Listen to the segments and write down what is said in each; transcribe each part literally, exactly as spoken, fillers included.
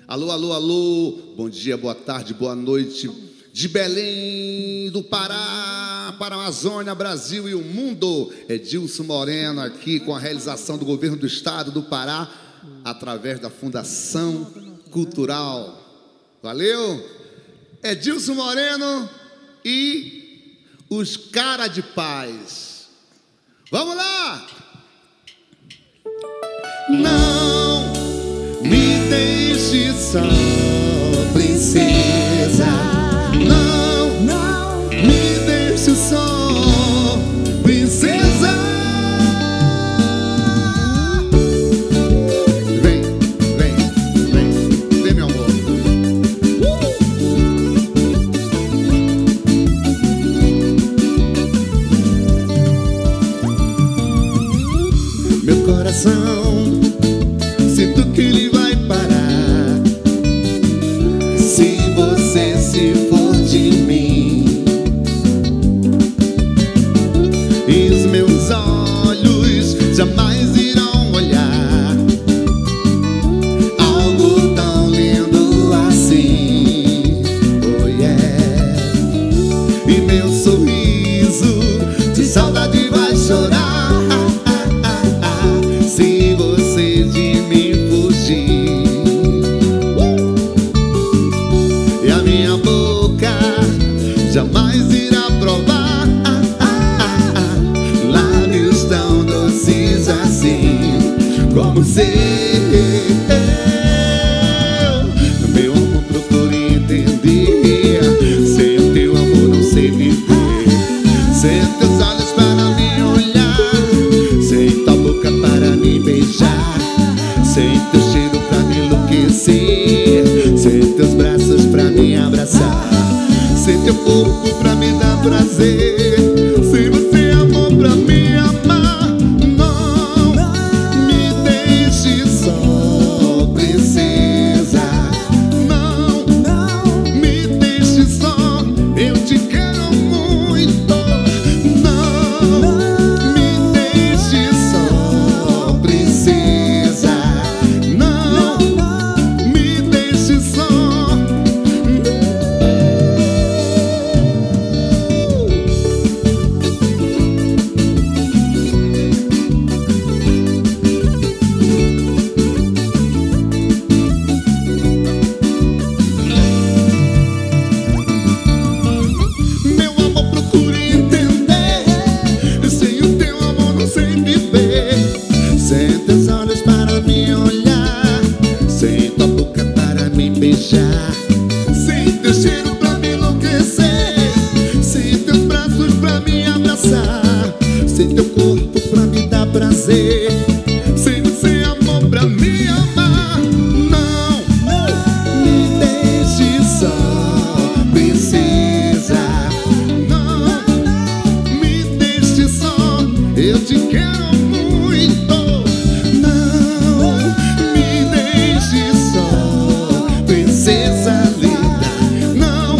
Alô, alô, alô, bom dia, boa tarde, boa noite, de Belém do Pará, para a Amazônia, Brasil e o mundo. Edilson Moreno aqui com a realização do governo do estado do Pará, através da Fundação Cultural. Valeu? Edilson Moreno e os Cara de Paz. Vamos lá! Não me deixe só, princesa. Não, não me deixe só, princesa. Vem, vem, vem, vem, meu amor. Uh! Meu coração, sinto que ele vai parar se você se for de mim. E os meus olhs jamais irão olhar algo tão lindo assim. Oh yeah. E meu sorriso de saudade vai chorar se você de mim fugir. E a minha boca jamais irá provar lábios tão doces assim como seu. Meu amor, procure entender, sem o teu amor não sei viver, sem teus olhos para me olhar, sem tua boca para me beijar, sem teu cheiro pra me enlouquecer, sem teus braços pra me abraçar, sem teu corpo pra me dar prazer, sem você amor pra me amar. Não me deixe só, princesa. Não, não me deixe só, eu te quero muito. Não me deixe só, princesa. Não me deixe só. Meu amor, procure entender, sem o teu amor não sei viver, sem teus olhos para me olhar, sem tua boca para me beijar, sem teu cheiro pra me enlouquecer, sem teus braços pra me abraçar, sem teu corpo pra me dar prazer, sem você amor pra me amar. Não, não me deixe só, princesa. Não me deixe só, eu te quero muito. Não me deixe só, princesa linda. Não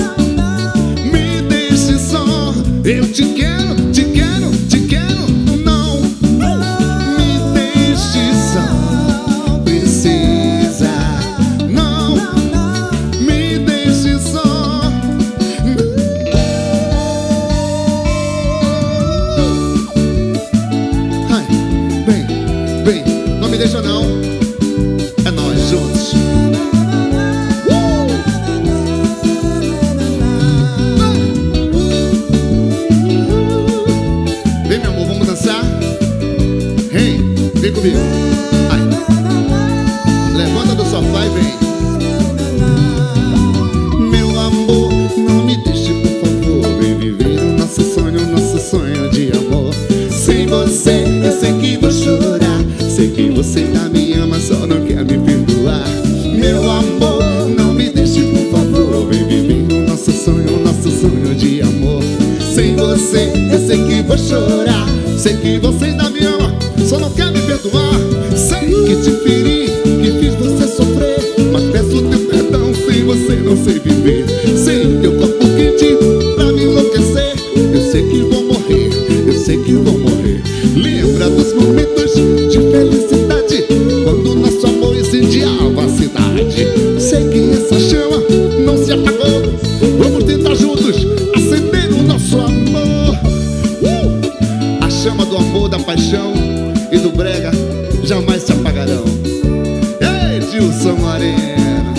sua morena.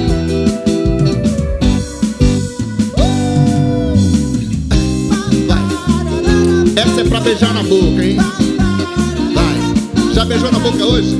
Vai. Essa é pra beijar na boca, hein? Vai. Já beijou na boca hoje?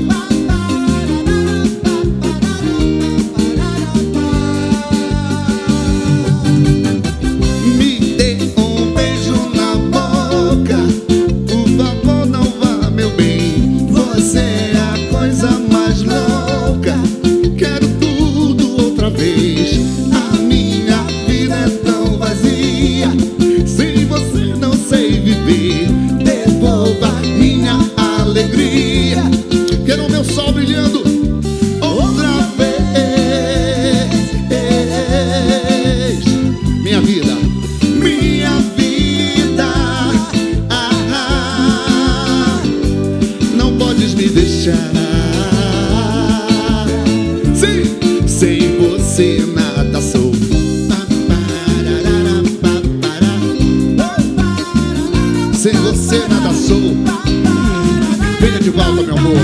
Sem você nada sou. Venha de volta, meu amor.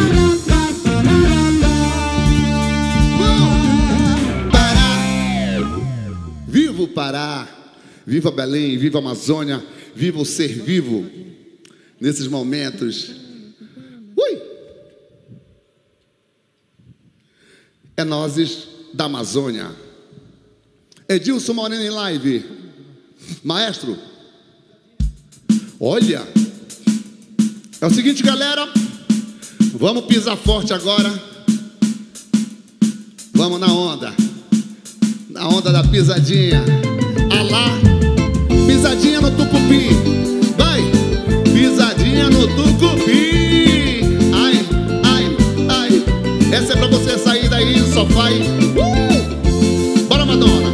Pará. Viva o Pará. Viva Belém, viva a Amazônia. Viva o ser vivo. Nesses momentos. Ui. É nozes da Amazônia. Edilson Moreno em live. Maestro. Olha, é o seguinte, galera, vamos pisar forte agora. Vamos na onda, na onda da pisadinha. Alá, pisadinha no tucupi. Vai, pisadinha no tucupi. Ai, ai, ai. Essa é pra você sair daí do sofá e... Uh! Bora, Madonna.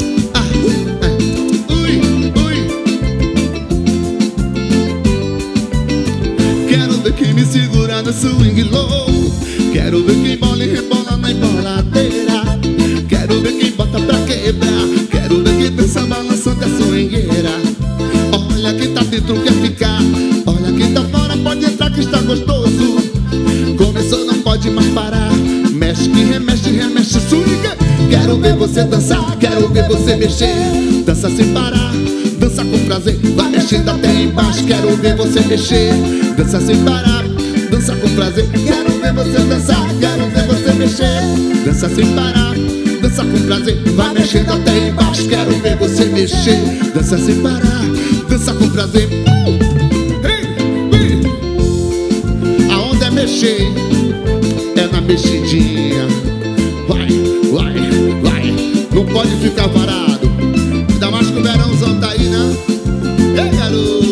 Quem me segura no swing louco. Quero ver quem bola e rebola na emboladeira. Quero ver quem bota pra quebrar. Quero ver quem dança balançando a swingueira. Olha quem tá dentro quer ficar. Olha quem tá fora pode entrar que está gostoso. Começou não pode mais parar. Mexe que remexe, remexe swing. Quero ver você dançar, quero ver você mexer. Dança sem parar, dança com prazer. Vai mexendo até embaixo. Quero ver você mexer. Dança sem parar, dança com prazer. Quero ver você dançar, quero ver você mexer. Dança sem parar, dança com prazer. Vai mexendo até embaixo. Quero ver você mexer. Dança sem parar, dança com prazer. uh! Ei, ei. A onda é mexer, é na mexidinha. Vai, vai, vai. Não pode ficar parado. Ainda mais que o verãozão tá aí, né? Ei, garoto.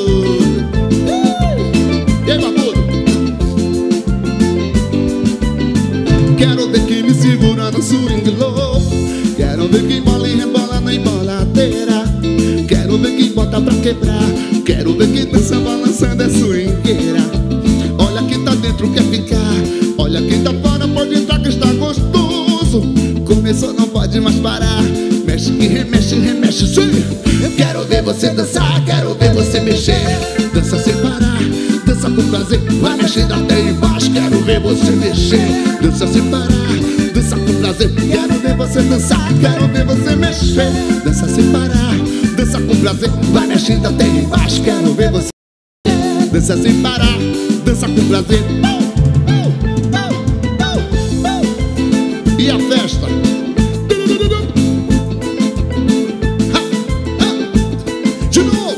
Quero ver quem me segura no swing louco. Quero ver quem bola e rebola na emboladeira. Quero ver quem bota pra quebrar. Quero ver quem dança balançando a swingueira. Olha quem tá dentro quer ficar. Olha quem tá fora pode entrar que está gostoso. Começou não pode mais parar. Mexe que remexe, remexe, sim. Eu quero ver você dançar, quero ver você mexer. Dança sem parar, dança com prazer. Vai mexendo até embaixo, quero ver você mexer. Dança sem parar, dança com prazer. Quero ver você dançar, quero ver você mexer. Dança sem parar, dança com prazer. Vai mexendo até embaixo, quero ver você. Dança sem parar, dança com prazer. E a festa? De novo.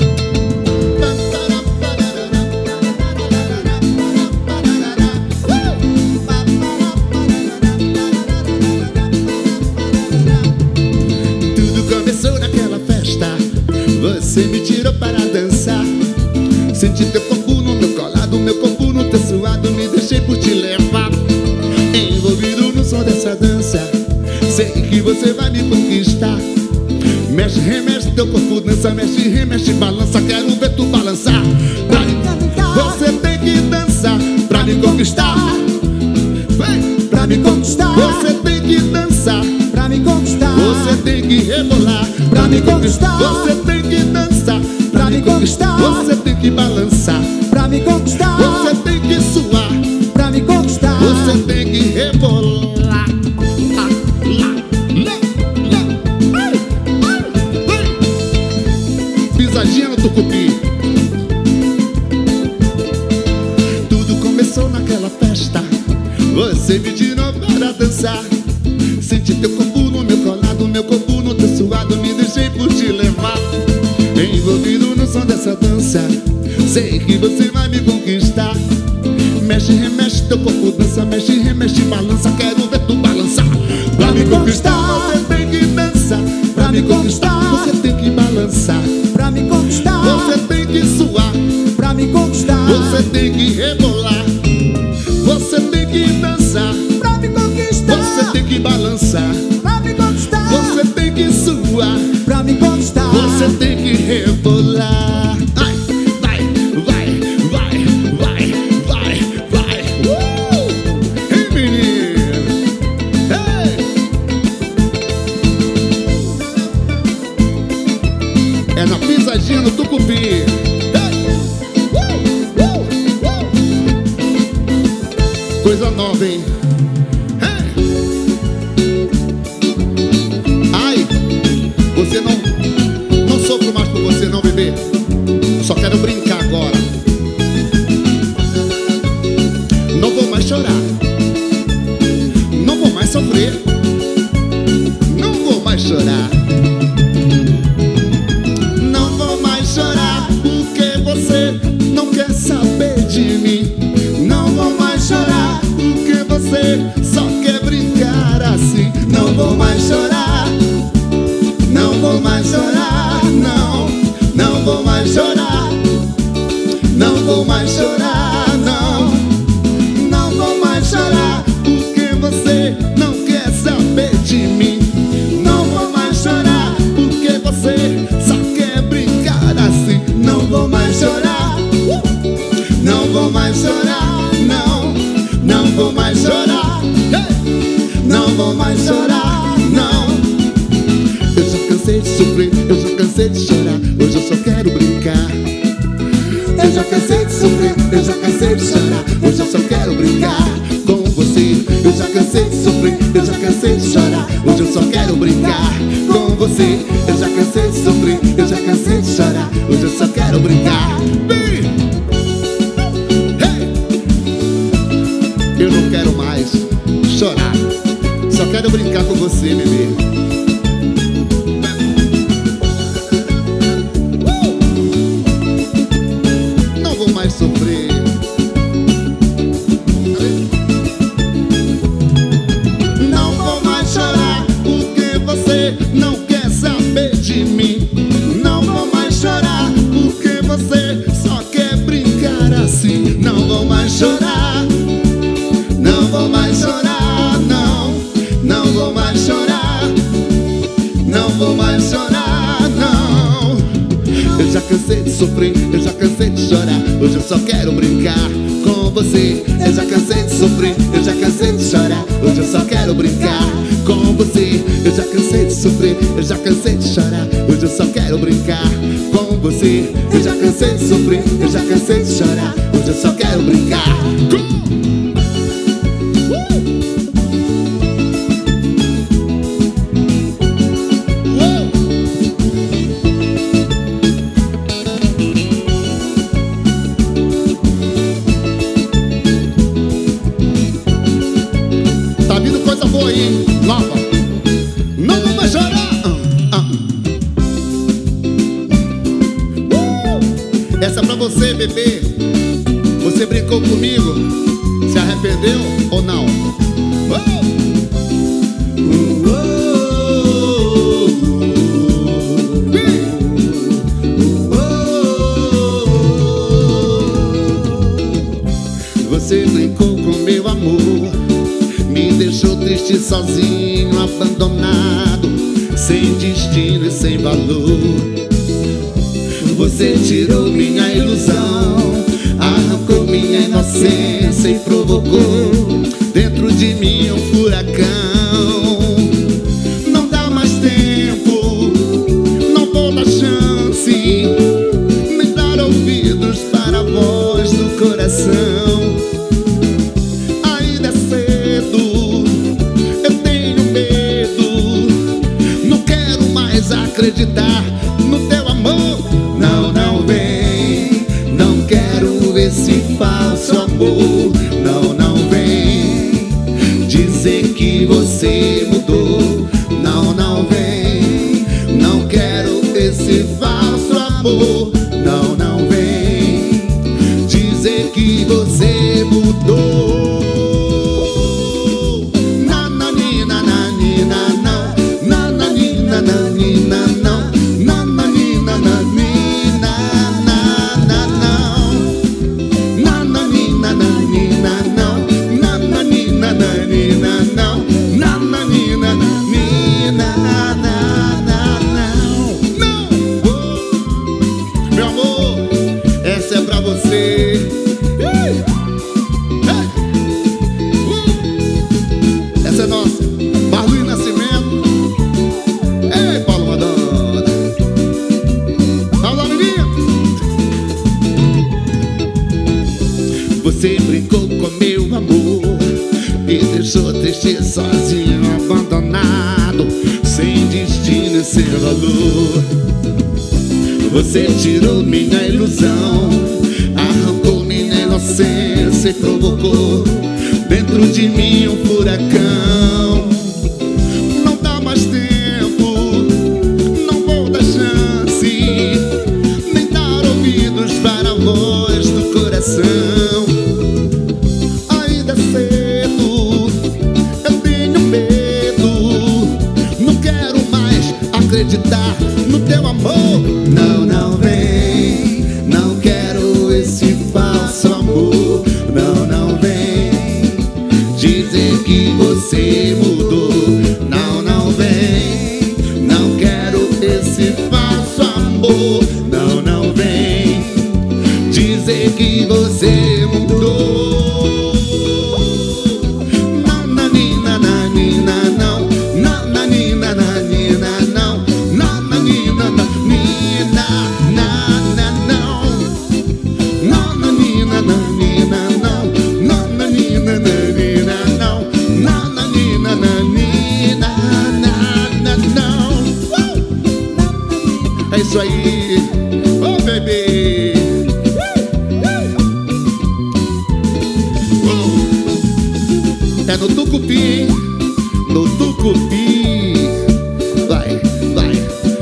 Tudo começou naquela festa. Você me tirou para dançar. Senti teu corpo no meu colado, meu corpo no teu suado. Me deixei por te levar. Envolvido no som dessa dança. Sei que você vai me conquistar. Mexe, remexe, teu corpo dança. Mexe, remexe, balança. Quero ver tu balançar. Pra mim, você tem que dançar pra me conquistar. Vem, pra me conquistar. Você tem que dançar pra me conquistar. Você tem que rebolar pra me conquistar. Você tem que dançar pra me conquistar. Você tem que balançar pra me conquistar. Você tem que suar pra me conquistar. Você tem que rebolar. você me tirou para dançar. Senti teu corpo no meu colado, meu corpo no teu suado, me deixei por te levar. Envolvido no som dessa dança, sei que você vai me conquistar. Mexe, remexe, teu corpo dança, mexe, remexe, balança, quero ver tu balançar. Pra me conquistar, você tem que dançar. Pra me conquistar, você tem que balançar. Pra me conquistar, você tem que suar. pra me conquistar, Você tem que rebolar. Você tem que dançar. pra me conquistar, Você tem que balançar. pra me conquistar, Você tem que suar. pra me conquistar, Você tem que rebolar. Ai, vai, vai, vai, vai, vai, vai. Uh! Ei, menino. Ei! É na pisadinha no tucupi. Ei! Uh! Uh! Uh! Coisa nova, hein? Ei! Ai, você não... Não sofro mais por você não, bebê. Só quero brincar agora. Não vou mais chorar. Não vou mais sofrer. Não vou mais chorar. Não vou mais chorar porque você não quer saber de mim. Não vou mais chorar porque você só quer brincar assim. Não vou mais chorar. Não vou mais chorar, não. Não vou mais chorar. Não vou mais chorar, não. Não vou mais chorar porque você não quer saber de mim. Não vou mais chorar porque você só quer brincar assim. Não vou mais chorar. Não vou mais chorar, não. Não vou mais chorar. Não vou mais chorar, não. Eu já cansei de sofrer, eu já cansei de chorar. Hoje eu só quero brincar. Eu já cansei de sofrer, eu já cansei de chorar. Hoje eu só quero brincar com você. Eu já cansei de sofrer, eu já cansei de chorar. Hoje eu só quero brincar com você. Eu já cansei de sofrer, eu já cansei de chorar. Hoje eu só quero brincar. Hey! Eu não quero mais chorar. Só quero brincar com você, bebê. Sofrer. Não vou mais chorar porque você não quer saber de mim. Não vou mais chorar porque você só quer brincar assim. Não vou mais chorar. Não vou mais chorar, não. Não vou mais chorar. Não vou mais chorar, não. Eu já cansei de sofrer, eu já cansei de chorar. Hoje eu só quero brincar com você. Eu já cansei de sofrer, eu já cansei de chorar. Hoje eu só quero brincar com você. Eu já cansei de sofrer, eu já cansei de chorar. Hoje eu só quero brincar com você. Eu já cansei de sofrer, eu já cansei de chorar. Hoje eu só quero brincar com... Nova. Não vou mais chorar. uh, uh. Uh! Essa é pra você, bebê. Você brincou comigo. Se arrependeu ou não? Uh! Uh, uh, uh, uh. Você brincou com meu amor, me deixou triste, sozinho, abandonado, sem destino e sem valor. Você tirou minha ilusão, arrancou minha inocência e provocou dentro de mim um furacão. Não dá mais tempo, não vou dar chance, nem dar ouvidos para a voz do coração. Ainda é cedo, eu tenho medo, não quero mais acreditar no teu amor. Não, não vem, não quero esse falso amor. Não, não vem, que você mudou. Não, não vem, não quero esse falso amor. Não, não vem dizer que você mudou. Nananina, nanina, não. Nananina, nanina, não. Nananina, nanina, na, não. Nananina, nanina, não. Nananina, nanina, não. Nananina, nanina, na, não. Não. Meu amor, essa é pra você. Essa é nossa. Marluí Nascimento. Ei, Paulo Madonna. Paulo Amirinha. Você brincou com meu amor, me deixou triste, sozinho, abandonado, sem destino e sem valor. Você tirou minha ilusão, arrancou minha inocência e provocou dentro de mim um furacão. Não dá mais tempo, não vou dar chance, nem dar ouvidos para a voz do coração. Ainda é cedo, eu tenho medo, não quero mais acreditar no teu amor. Não, não vem, não quero esse falso amor. Não, não vem dizer que você mudou. Não, não vem, não quero esse falso amor. Não, não vem dizer que você mudou. Nananina, nanina, não. Nananina, nanina, não. Nananina, nanina, na, não. Nananina, nanina, não. Nananina, nanina, não. Nananina, nanina, na, não. Uh! É isso aí. Ô, oh, bebê. Uh! É no tucupi, hein? No tucupi. Vai, vai.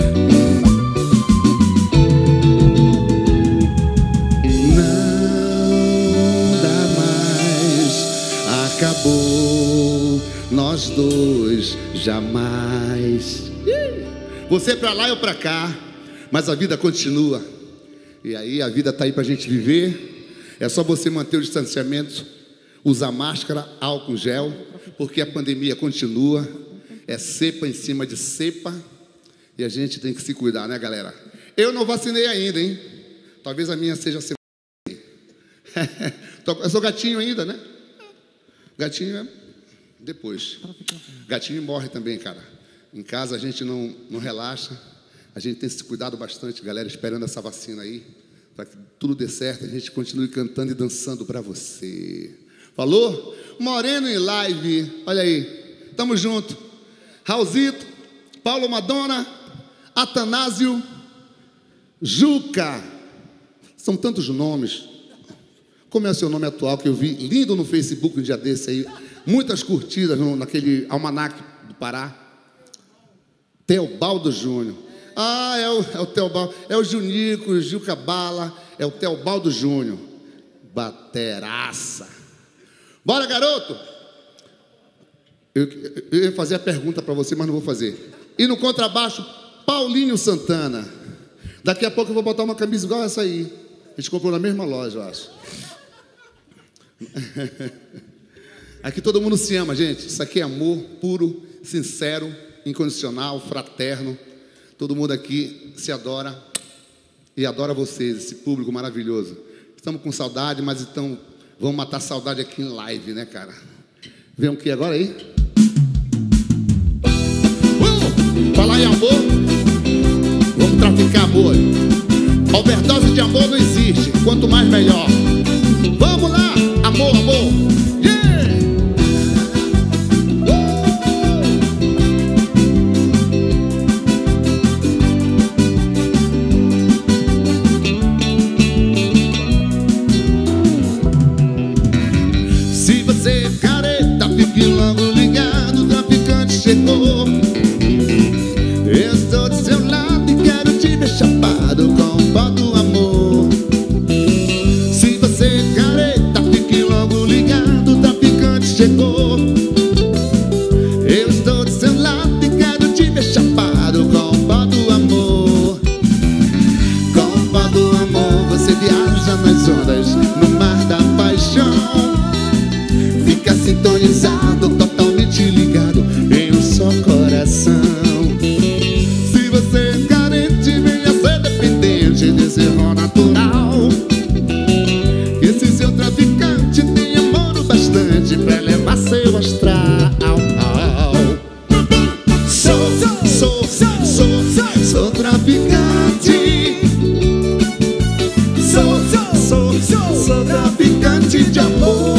Não dá mais, acabou, nós dois jamais. Você pra lá, eu pra cá, mas a vida continua. E aí a vida tá aí pra gente viver. É só você manter o distanciamento, usar máscara, álcool gel, porque a pandemia continua. É cepa em cima de cepa e a gente tem que se cuidar, né, galera? Eu não vacinei ainda, hein? Talvez a minha seja a segunda. Eu sou gatinho ainda, né? Gatinho é depois. Gatinho morre também, cara. Em casa a gente não, não relaxa. A gente tem se cuidado bastante, galera, esperando essa vacina aí, para que tudo dê certo, a gente continue cantando e dançando para você. Falou? Moreno em live, olha aí, tamo junto. Raulzito, Paulo Madonna, Atanásio, Juca. São tantos nomes. Como é o seu nome atual que eu vi lindo no Facebook um dia desse aí? Muitas curtidas no, naquele almanaque do Pará. Teobaldo Júnior. Ah, é o, é o Teobaldo. É o Junico, o Juca Bala. É o Teobaldo Júnior. Bateraça. Bora, garoto! Eu, eu ia fazer a pergunta para você, mas não vou fazer. E no contrabaixo, Paulinho Santana. Daqui a pouco eu vou botar uma camisa igual essa aí. A gente comprou na mesma loja, eu acho. Aqui todo mundo se ama, gente. Isso aqui é amor puro, sincero, incondicional, fraterno. Todo mundo aqui se adora e adora vocês, esse público maravilhoso. Estamos com saudade, mas então vamos matar a saudade aqui em live, né, cara? Vem o que agora aí? Uh! Falar em amor, vamos traficar amor. Overdose de amor não existe, quanto mais melhor. Vamos lá, amor, amor. Yeah! Se você é careta, fique logo ligado. Eu estou do seu lado e quero te ver chapado com o pó do amor. Com o pó do amor você viaja nas ondas, no mar da paixão. Fica sintonizado, totalmente ligado em um só coração. Se você é carente, venha ser dependente desse rol natural. Esse seu traficante tem amor o bastante pra levar seu astral. Sou, sou, sou, sou traficante. Sou, sou, sou, sou traficante de amor.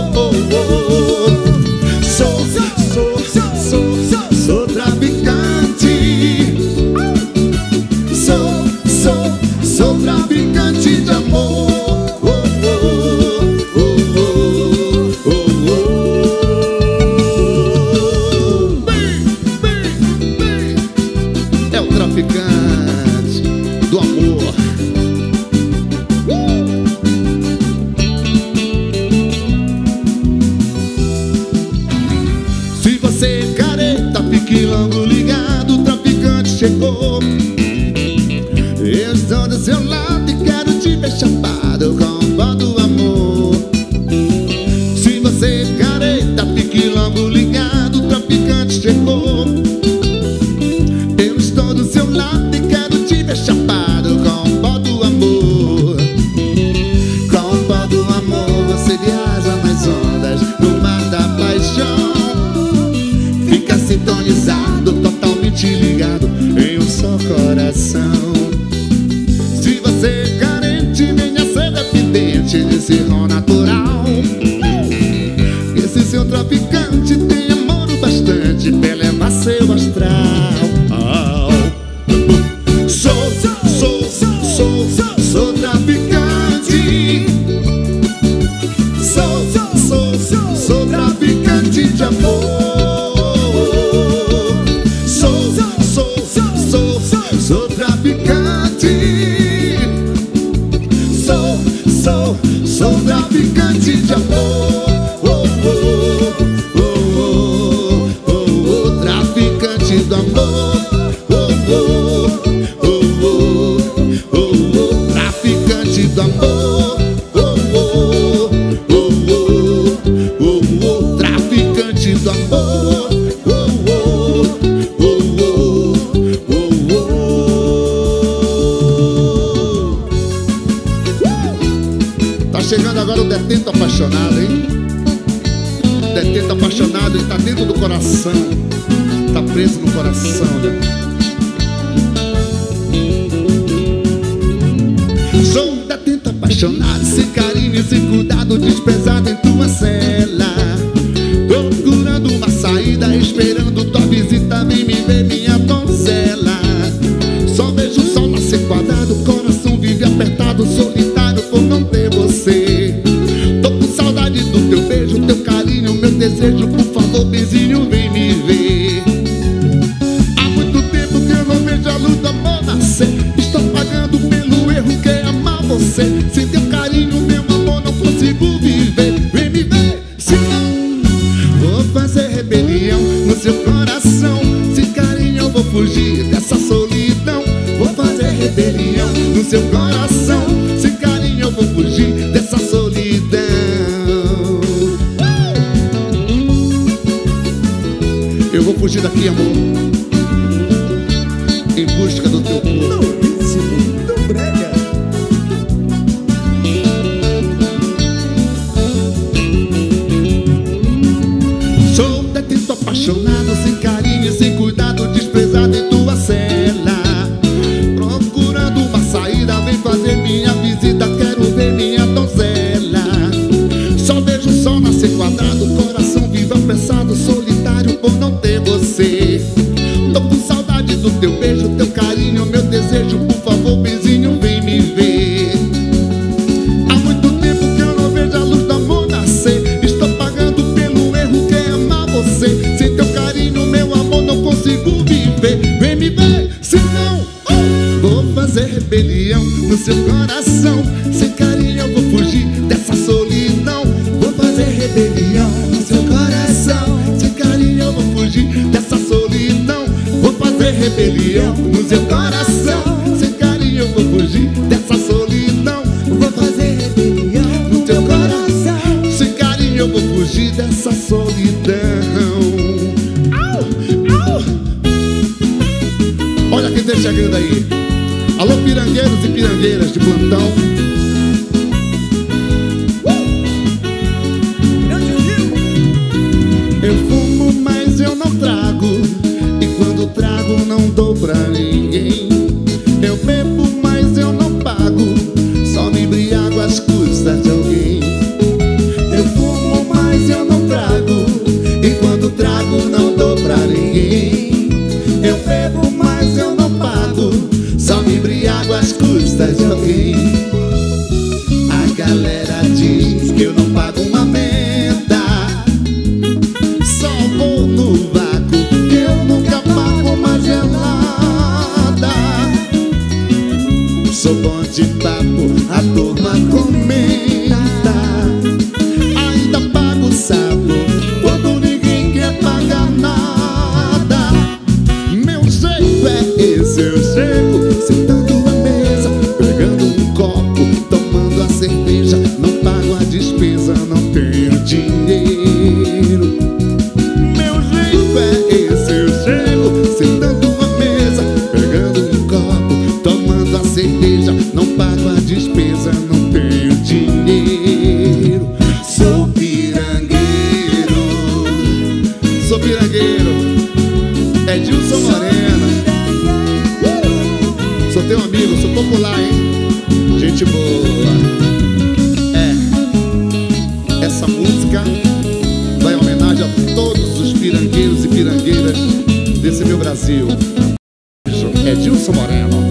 Sou, sou, sou, sou traficante. Sou, sou, sou traficante de amor. É o traficante do amor. Se você é careta, fique logo ligado, o traficante chegou. Eu estou do seu lado e quero te ver chapado com o pó do amor. Se você é careta, fique logo ligado, o traficante chegou. Eu estou do seu lado e quero te ver chapado com o pó do amor. Com o pó do amor você viaja nas ondas, no mar da paixão. Fica sintonizado, totalmente ligado em um só coração. Se você é carente, venha ser dependente desse rol natural. Esse seu traficante tem amor o bastante pra levar seu astral. Sou, sou, sou, sou traficante. Sou, sou, sou traficante de amor. Sou, sou, sou, sou traficante. Sou, sou, sou traficante de amor. Oh, oh, oh, oh, oh, oh, traficante do amor. Oh, oh, oh, oh, oh, oh, traficante do amor. Oh, oh, oh, oh, oh, oh, traficante do amor. Oh, oh, oh, oh, oh, oh. Tá chegando agora o detento apaixonado, hein? Detento apaixonado, ele tá dentro do coração. Tá preso no coração, né? Sou um detento apaixonado, sem carinho e sem cuidado, desprezado em tua cela. Procurando uma saída, esperando tua visita, vem me ver, minha donzela. Só vejo o sol nascer quadrado, coração vive apertado, solitário por não ter você. Tô com saudade do teu beijo, teu carinho, meu desejo, por favor, benzinho, vem me ver. Há muito tempo que eu não vejo a luz do amor nascer. Estou pagando pelo erro que é amar você. Sem teu carinho, meu amor, não consigo viver. Vem me ver, senão vou fazer rebelião no seu coração. Sem carinho eu vou fugir dessa solidão. Vou fazer rebelião no seu coração. Sem carinho eu vou fugir dessa solidão. Eu vou fugir daqui, amor, em busca do teu corpo. No ritmo do brega. Sou um detento apaixonado, sem carinho e sem cuidado, desprezado em tua cela. Procurando uma saída, vem fazer minha visita, quero ver minha donzela. Só vejo o sol nascer quadrado, coração vivo apressado, solitário por não ter você. Tô com saudade do teu beijo, teu carinho, meu desejo, por favor, benzinho, vem me ver. Há muito tempo que eu não vejo a luz do amor nascer. Estou pagando pelo erro que é amar você. Sem teu carinho, meu amor, não consigo viver. Vem me ver, senão oh, vou fazer rebelião no seu coração. Sem carinho eu vou fugir dessa solidão. Vou fazer rebelião no seu coração. Sem carinho eu vou fugir rebelião no seu coração. Sem carinho eu vou fugir dessa solidão. Vou fazer rebelião no teu coração. Sem carinho eu vou fugir dessa solidão. Au, au. Olha quem tá chegando aí. Alô, pirangueiros e pirangueiras de plantão. Eu fumo, mas eu não trago, e quando trago não dou pra ninguém. Eu bebo, mas eu não pago, só me embriago às custas de alguém. Eu fumo, mas eu não trago, e quando trago não dou pra ninguém. Eu bebo, mas eu não pago, só me embriago às custas de alguém. A galera diz que eu não pago uma menta, só vou no vácuo, que eu nunca pago uma gelada. Sou bom de papo, a turma comenta. Ainda pago o sapo quando ninguém quer pagar nada. Meu jeito é esse, eu chego sentando à mesa, pegando um copo, tomando a cerveja. Não pago a despesa, não tenho dinheiro. Meu jeito é esse, eu chego sentando à mesa, pegando um copo, tomando a cerveja. Não pago a despesa, não tenho dinheiro. Sou pirangueiro, sou pirangueiro. Edilson Morena. Sou teu amigo, sou popular, hein? Gente boa. É, essa música vai em homenagem a todos os pirangueiros e pirangueiras desse meu Brasil. Edilson Moreno.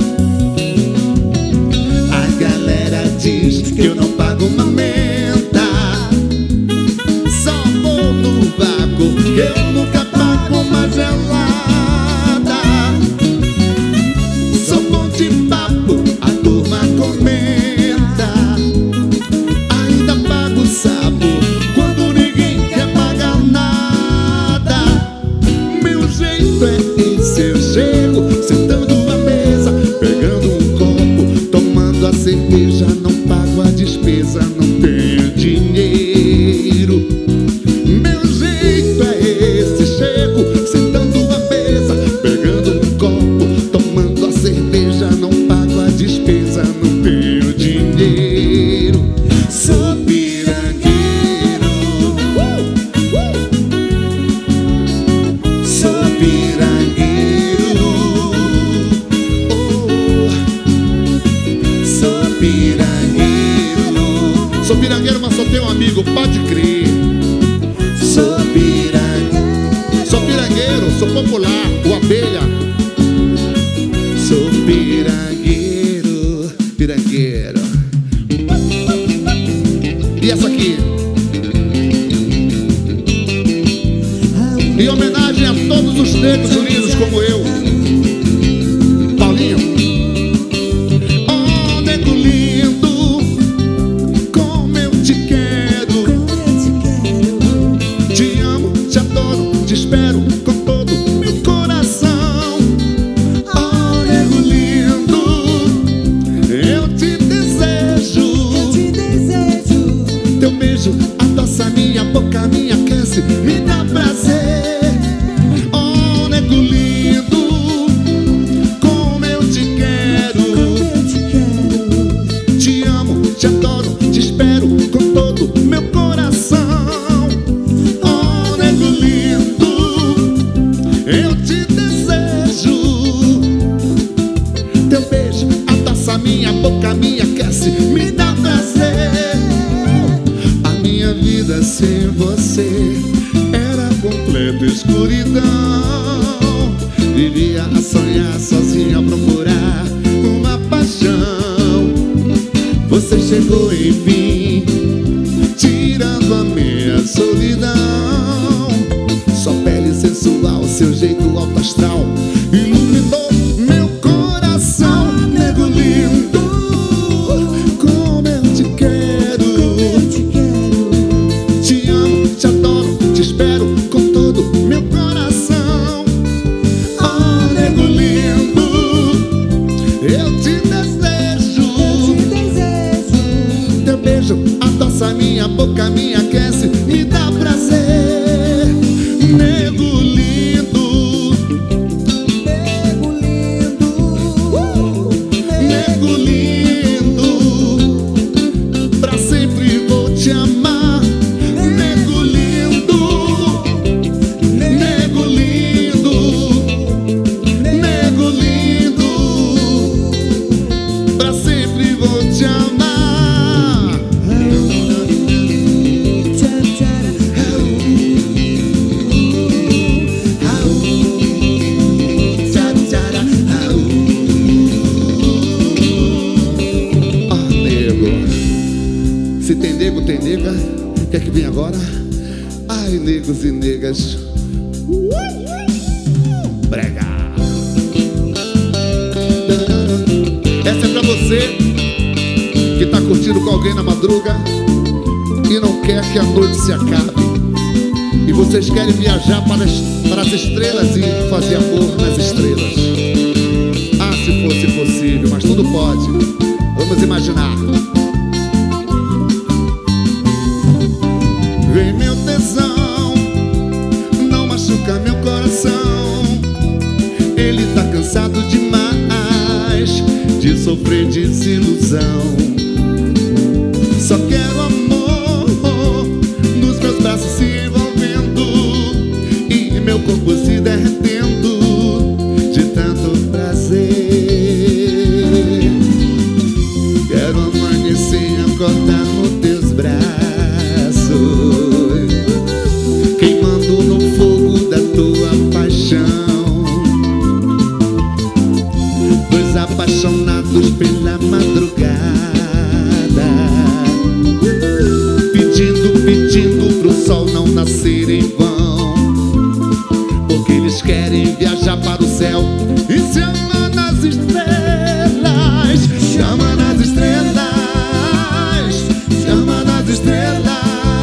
A galera diz que eu não pago uma menta, só vou no vácuo, que eu nunca pago uma gelada. Sou bom de papo, a turma comenta. Ainda pago o sapo quando ninguém quer pagar nada. Meu jeito é esse, eu chego sentando à mesa, pegando um copo, tomando a cerveja. Não pago a despesa, não tenho dinheiro. Meu jeito é esse, chego sentando à mesa, pegando um copo, tomando a cerveja. Não pago a despesa, não tenho dinheiro. Sou pirangueiro, uh, uh. Sou pirangueiro, oh. Sou pirangueiro. Sou pirangueiro, mas só tenho um amigo, pode crer. Sou pirangueiro, sou pirangueiro, sou popular, o abelha. Sou pirangueiro, pirangueiro. E essa aqui? Em homenagem a todos os negros lindos como eu, Paulinho. Oh, nego lindo, como eu te quero. Te amo, te adoro, te espero com todo meu coração. Oh, nego lindo, eu te desejo. Teu beijo adoça minha boca, me aquece, me dá prazer. Oh, nego lindo, como eu te quero. Te amo, te adoro, te espero com todo meu coração. Oh, nego lindo, eu te desejo. Teu beijo adoça minha boca, me aquece, me dá prazer. A minha vida sem você era completa escuridão. Vivia a sonhar sozinho, a procurar uma paixão. Você chegou enfim, tirando a minha solidão. Sua pele sensual, seu jeito alto astral iluminou meu coração. Nego lindo, como eu te quero. Te amo, te adoro, te espero com todo meu coração. Oh, nego lindo. que é que vem agora? Ai, negros e negas. Brega. Essa é pra você que tá curtindo com alguém na madruga e não quer que a noite se acabe. E vocês querem viajar para as, para as estrelas e fazer amor nas estrelas. Ah, se fosse possível, mas tudo pode. Vamos imaginar. Vem meu tesão, não machuca meu coração. Ele tá cansado demais de sofrer desilusão. Só quero amor, nos meus braços se envolvendo e meu corpo se derretendo de tanto prazer. Quero amanhecer e acordar nos teus braços, queimando no fogo da tua paixão. Dois apaixonados pela madrugada, pedindo, pedindo pro sol não nascer em vão, porque eles querem viajar para o céu e se amar nas estrelas. Chama nas estrelas, chama nas estrelas,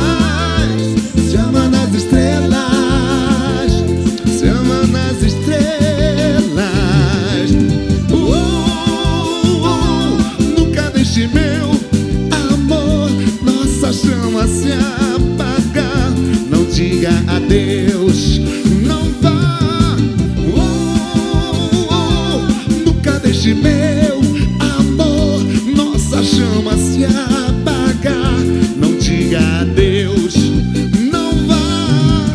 chama nas estrelas, chama nas estrelas. Uh, uh, uh, nunca deixe meu amor nossa chama se apagar. Não diga adeus, não vá. Uh, uh, nunca deixe meu amor nossa chama se apagar. Não diga adeus, não vá.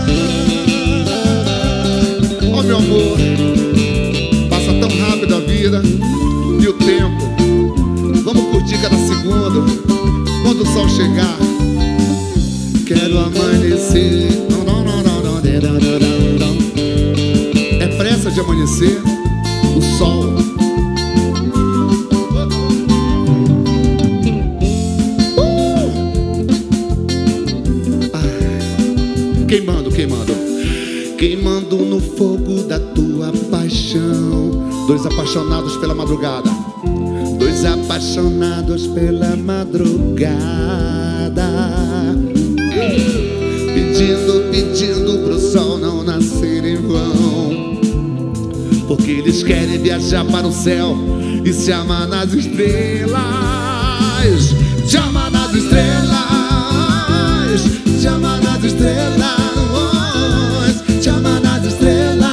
Oh meu amor, passa tão rápido a vida e o tempo. Vamos curtir cada segundo. Quando o sol chegar, quero amanhecer. É pressa de amanhecer o sol. Queimando, queimando, queimando no fogo da tua paixão. Dois apaixonados pela madrugada, dois apaixonados pela madrugada, pedindo, pedindo pro sol não nascer em vão, porque eles querem viajar para o céu e se amar nas estrelas. Se amar nas estrelas, se amar nas estrelas. Chama nas estrelas,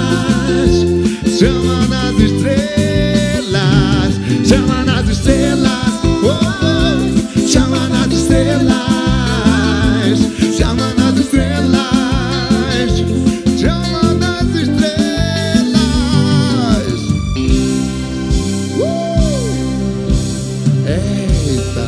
chama nas estrelas, chama nas estrelas, oh, chama nas estrelas, chama nas estrelas, chama nas estrelas. Uh! Eita!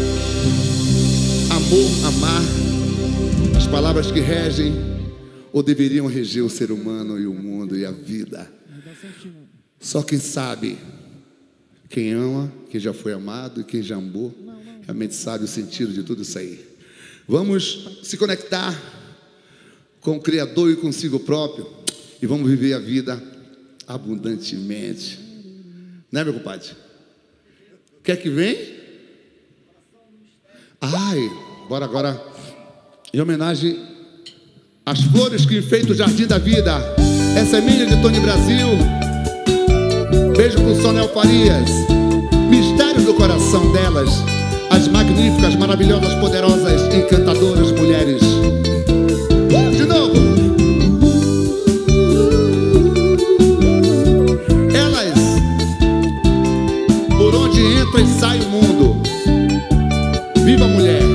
Amor, amar, as palavras que regem ou deveriam reger o ser humano e o mundo e a vida. Só quem sabe, quem ama, quem já foi amado e quem já amou, realmente sabe o sentido de tudo isso aí. Vamos se conectar com o Criador e consigo próprio e vamos viver a vida abundantemente. Né, meu compadre? Quer que vem? Ai, bora agora, em homenagem as flores que enfeitam o jardim da vida. Essa é minha, de Tony Brasil. Beijo pro Sonel Farias. Mistério do coração delas, as magníficas, maravilhosas, poderosas, encantadoras mulheres. Uh, de novo. Elas, por onde entra e sai o mundo. Viva a mulher.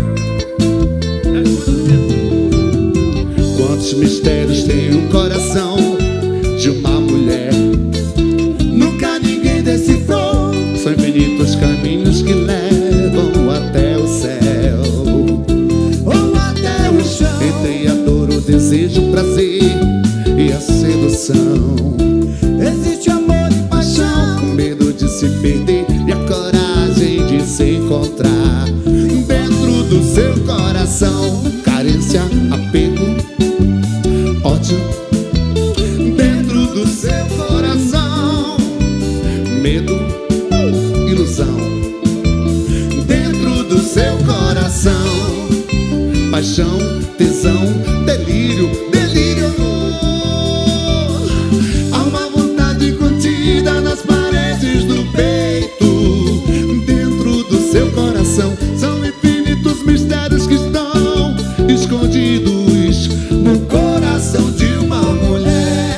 Quantos mistérios tem o coração de uma mulher? Nunca ninguém decifrou. São infinitos caminhos que levam até o céu, ou até o do seu coração, medo, ilusão. Dentro do seu coração, paixão, tesão, delírio, delírio. Há uma vontade contida nas paredes do peito. Dentro do seu coração são infinitos mistérios que estão escondidos no coração de uma mulher.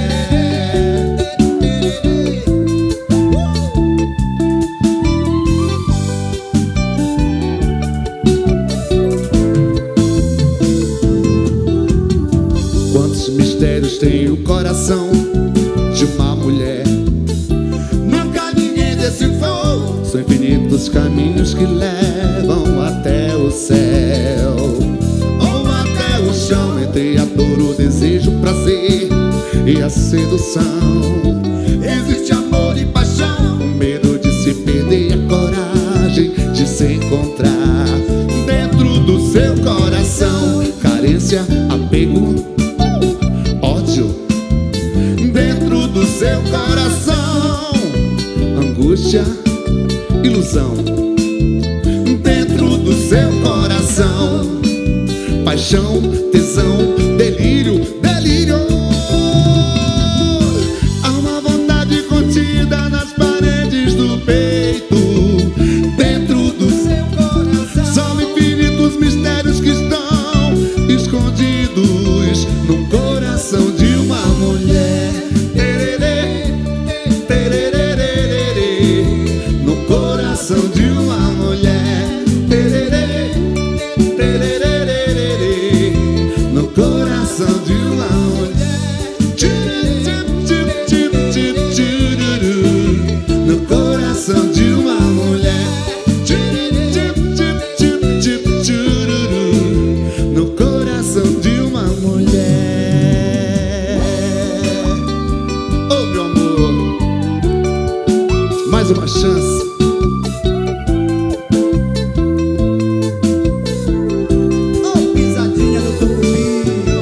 Quantos mistérios tem o coração de uma mulher? Nunca ninguém decifrou. São infinitos caminhos que levam até o céu ou até o chão. Entre a dor, o desejo, o prazer e a sedução, existe amor e paixão, o medo de se perder, a coragem de se encontrar. Dentro do seu coração, carência, apego, ódio. Dentro do seu coração, angústia, ilusão. Dentro do seu coração, paixão, tesão, delírio, delírio. Há uma vontade contida nas paredes do peito. Dentro do seu coração são infinitos mistérios que estão escondidos no coração de uma mulher. Tererê, tererê, no coração de uma mulher. Tererê, tererê, no coração de uma mulher. No coração de uma mulher. No coração de uma mulher. Oh, meu amor, mais uma chance. Oh, pisadinha no tucupi.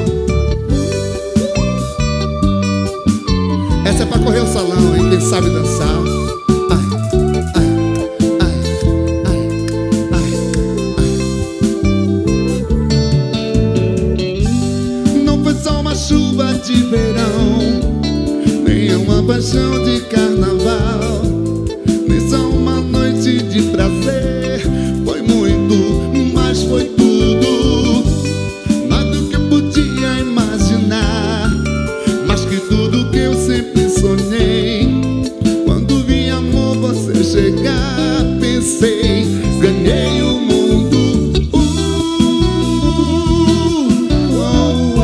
Essa é pra correr o salão, hein? Quem sabe dançar. Ai, ai, ai, ai, ai, ai. Não foi só uma chuva de verão, nem uma paixão de carnaval, nem só uma noite de prazer. Foi muito, mas foi tudo, mais do que eu podia imaginar, mais que tudo que eu sempre sonhei. Quando vi amor você chegar, pensei, ganhei o mundo. Uh, uh,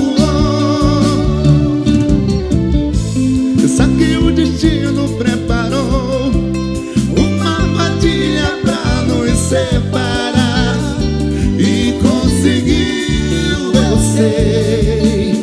uh, uh. Só que o destino preparou uma armadilha pra nos separar, e conseguiu, eu sei.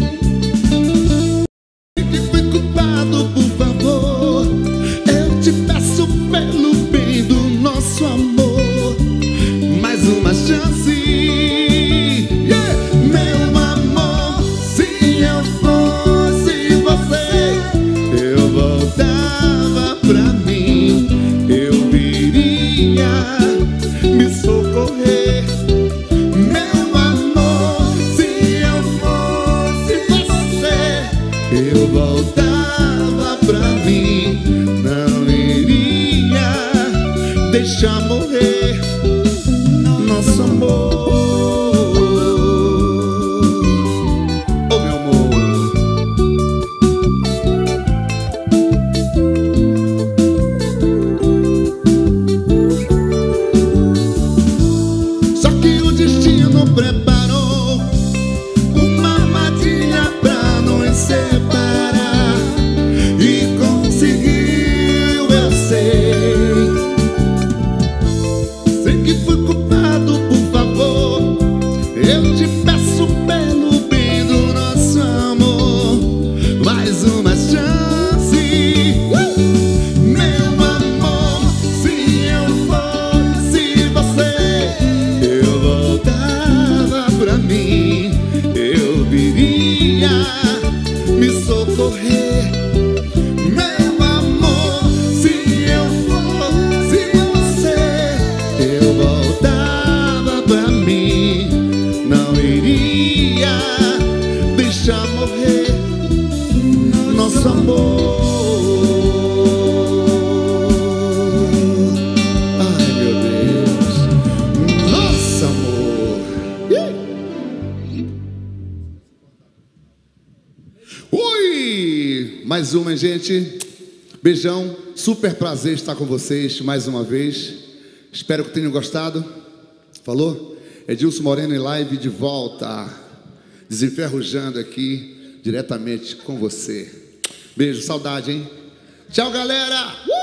Que fui culpado, por favor, eu te peço pelo bem do nosso amor, mais uma chance, yeah. Meu amor, se eu fosse você, eu voltava pra mim, eu viria me socorrer. Meu amor, se eu fosse você, eu voltava pra mim, não iria deixar morrer nosso amor. Oh, meu amor, só que o destino preparou uma armadilha pra nos separar, socorrer. Meu amor, se eu fosse você, eu voltava pra mim. Não iria deixar morrer nosso amor. Ai, meu Deus, nosso amor. Ui! Mais uma, gente. Beijão, super prazer estar com vocês mais uma vez. Espero que tenham gostado. Falou? Edilson Moreno em live de volta, desenferrujando aqui diretamente com você. Beijo, saudade, hein? Tchau, galera! Uh!